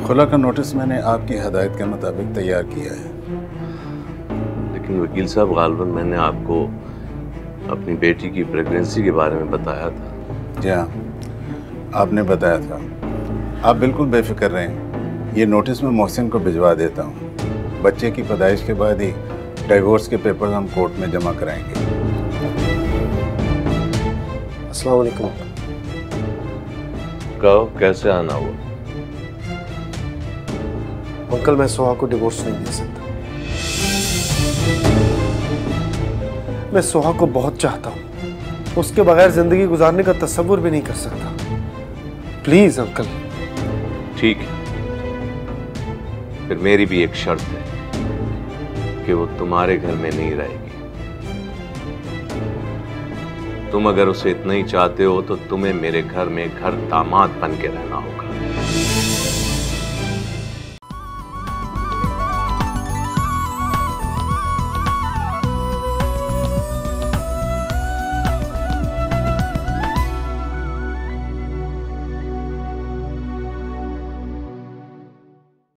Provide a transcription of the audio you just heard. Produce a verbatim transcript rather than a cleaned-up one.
खुला का नोटिस मैंने आपकी हदायत के मुताबिक तैयार किया है। लेकिन वकील साहब, गालिबन मैंने आपको अपनी बेटी की प्रेगनेंसी के बारे में बताया था। जी हाँ, आपने बताया था। आप बिल्कुल बेफिक्र रहें, ये नोटिस मैं मोहसिन को भिजवा देता हूँ। बच्चे की पैदाइश के बाद ही डाइवोर्स के पेपर हम कोर्ट में जमा कराएंगे। अस्सलाम वालेकुम। कहो, कैसे आना हुआ? अंकल, मैं सोहा को डिवोर्स नहीं दे सकता। मैं सोहा को बहुत चाहता हूँ, उसके बगैर जिंदगी गुजारने का तस्वुर भी नहीं कर सकता। Please uncle. ठीक है, फिर मेरी भी एक शर्त है कि वो तुम्हारे घर में नहीं रहेगी। तुम अगर उसे इतना ही चाहते हो तो तुम्हें मेरे घर में घर दामाद बन के रहना होगा।